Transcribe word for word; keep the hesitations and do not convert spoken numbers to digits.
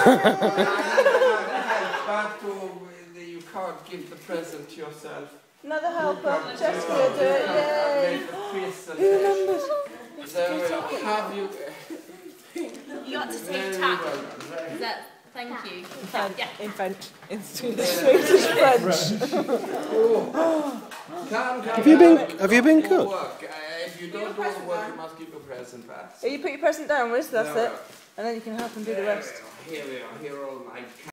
But you can't give the present to yourself. Another helper. Just gonna do it. Yay! Who remembers? There we go. Have you? You got to say tap. Is that? Thank you. Tap, yeah. In French. In Swedish, Swedish French. Have you been? Have you been cooked? If you don't do the work, you must keep a present back. Yeah, you put your present down, Whizz, that's it. And then you can help them do the rest. Here we are. Here are all my